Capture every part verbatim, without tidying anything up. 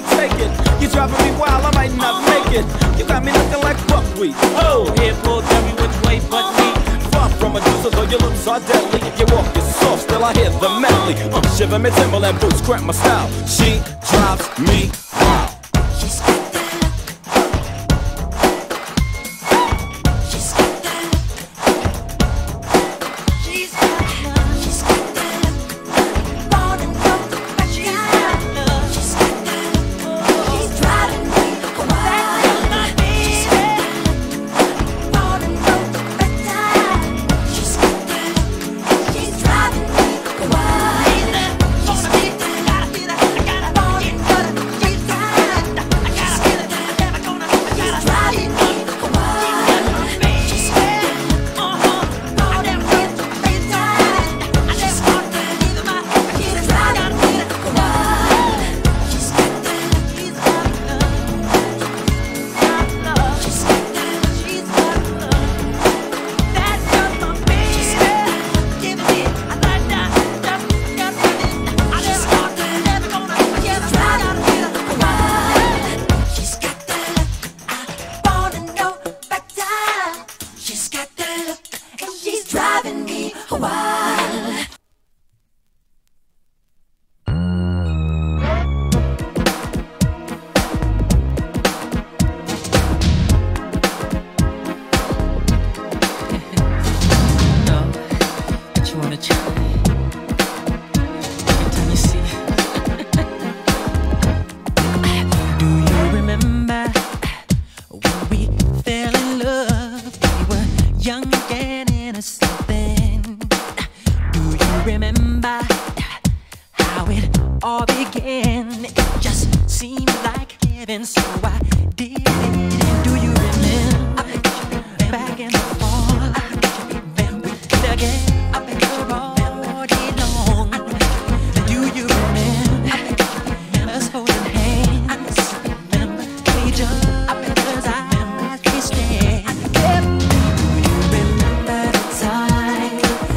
can't take it. You're driving me wild, I might not make it. You got me looking like buckwheat. Oh, here pulls every which way but me. Far from a deuce, though your lips are deadly. You walk, you're soft, still I hear the medley. Uh, shiver me Timberland boots, cramp my style. She drives me wild. She's got that look. She's got that look. She's got that look. She's got that look. Born and broke, but she's got love. She's got that look. She's driving me wild. She's got that look. Born and broke, but she's got that look. She's driving me wild. She's got that look. Born and broke, she's got that look. And she's driving me wild. Remember how it all began? It just seemed like heaven, so I did it. And do you remember back in the fall? Then we did again all day long. Do you remember us holding hands? We just as I we stand. Do you remember the time?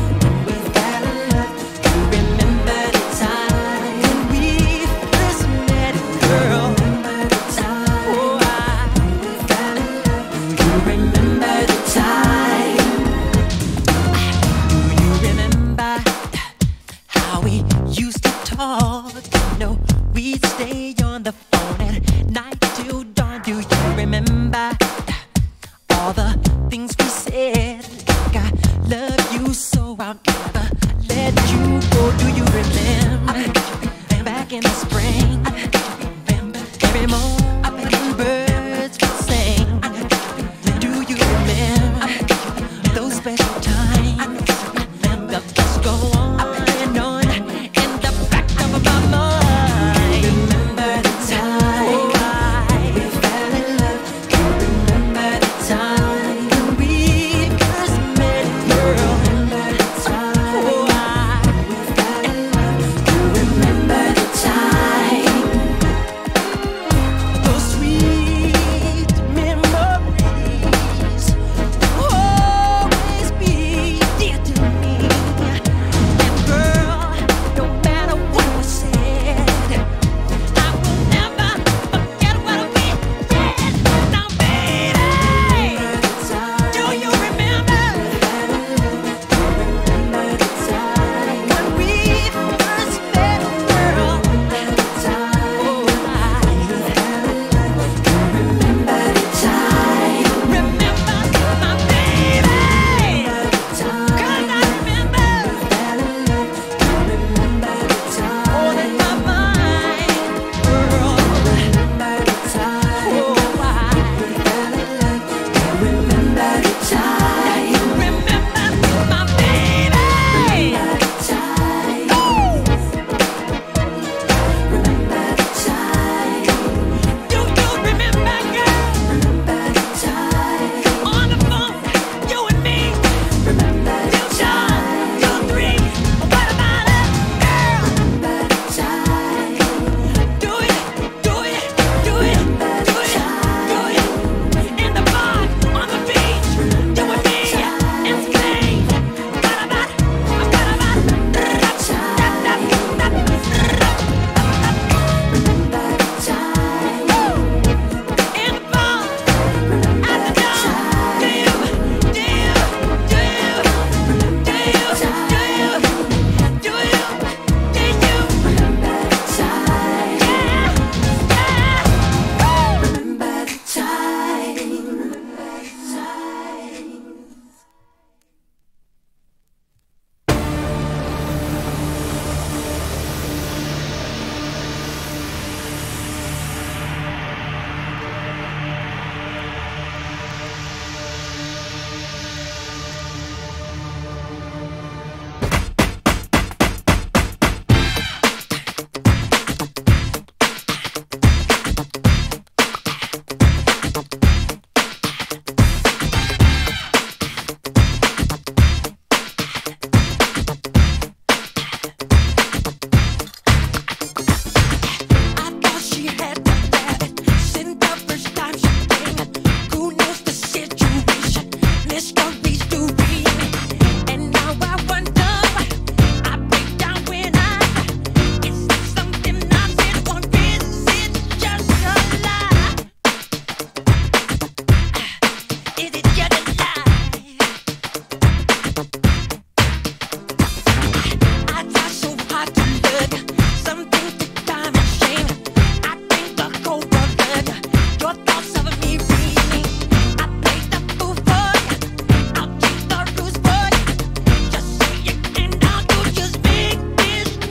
No, we'd stay on the phone at night till dawn. Do you remember all the things we said? Like I love you so I'll never let you go. Do you remember back in the spring? Every morning birds would sing. Do you remember those special times? The thoughts go on and on in the back of my mind. Remember the time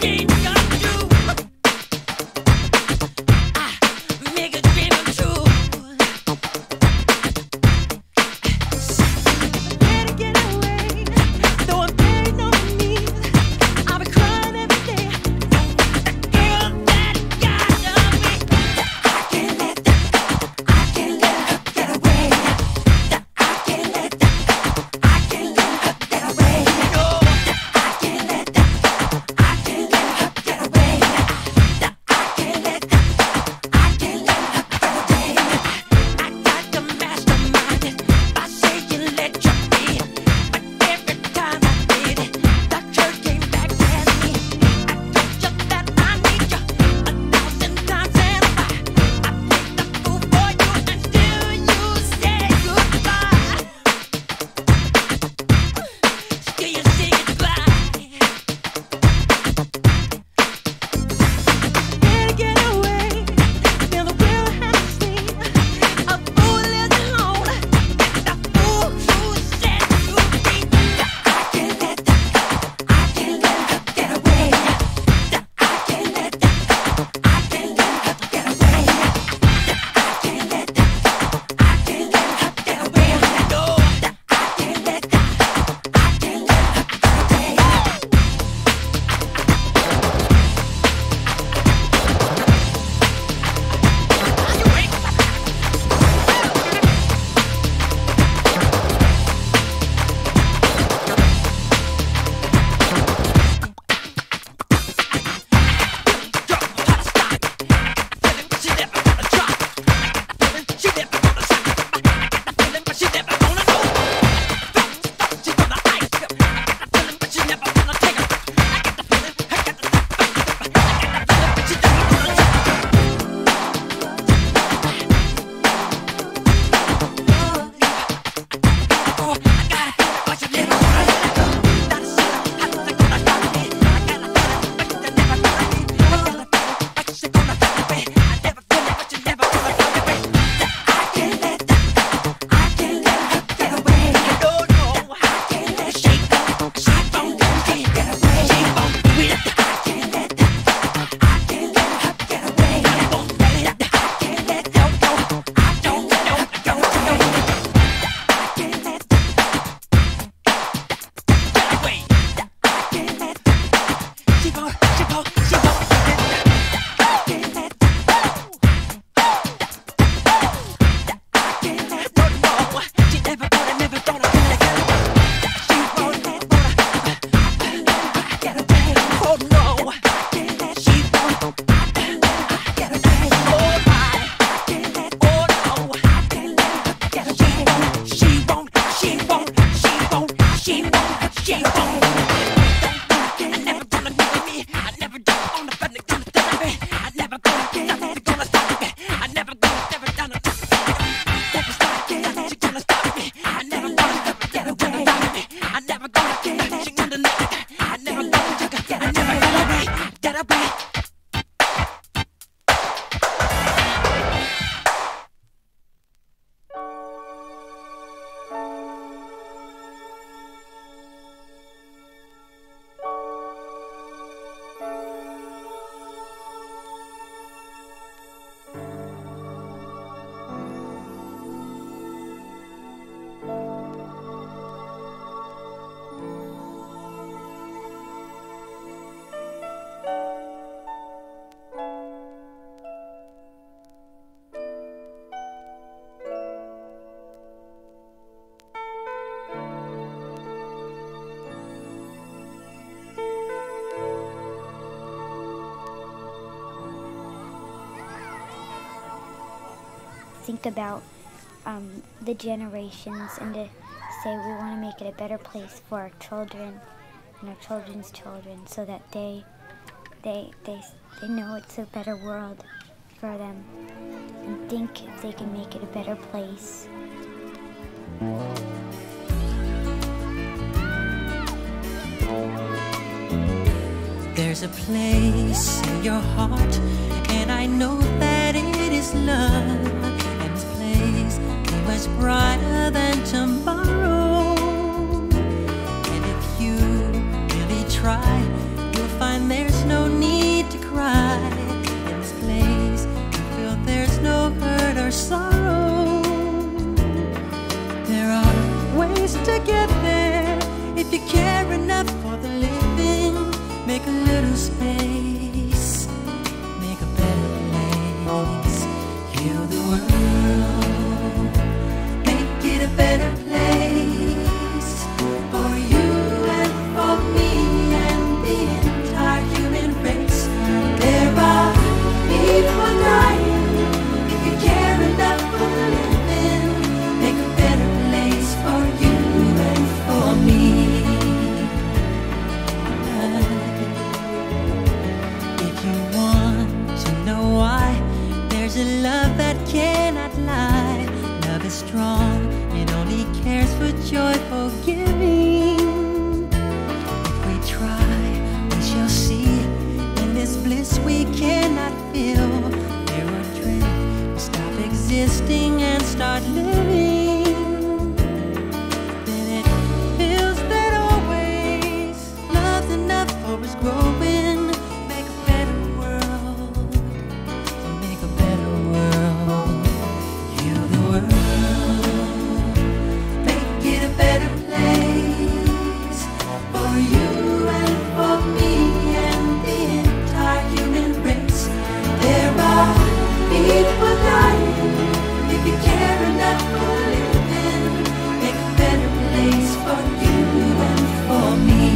think about um, the generations and to say we want to make it a better place for our children and our children's children, so that they they they they know it's a better world for them and think if they can make it a better place. There's a place in your heart, and I know that it is love, and this place is much brighter than tomorrow. And if you really try, you'll find there's no get there. If you care enough for the living, make a little space, make a better place. Heal the world, make it a better place for you and for me and the entire human race. There are people dying. If you care enough for the living, make a better place for you and for me. If you want to know why, there's a love that cannot lie. Love is strong, it only cares for joyful giving. If we try, we shall see. In this bliss we cannot feel, there are dreams, stop existing and start living. Then it feels that always love's enough for us growing. Make a better world, make a better world. Heal the world, make it a better place for you and for me and the entire human race. There are people dying. If you care enough for living, make a better place for you and for me.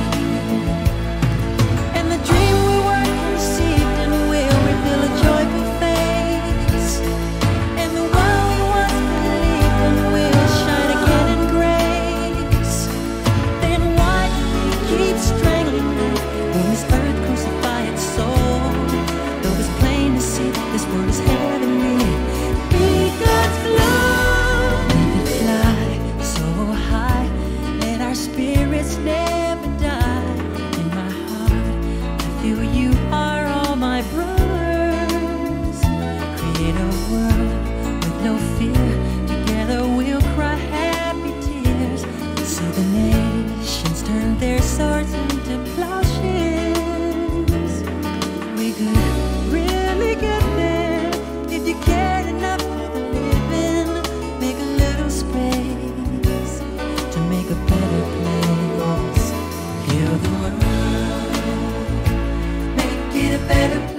And the dream we were conceived in will reveal a joyful face. And the one we once believed in will shine again in grace. Then why do we keep strangling when this earth crucify its soul? Though it's plain to see this world is heavenly, be God's love. Let it fly so high, let our spirits never die. In my heart, I feel you are all my brothers. Create a world with no fear. Together we'll cry happy tears. See the nations turn their swords into plowshares. We could really get there if you cared enough for the living. Make a little space to make a better place. Heal the world, make it a better place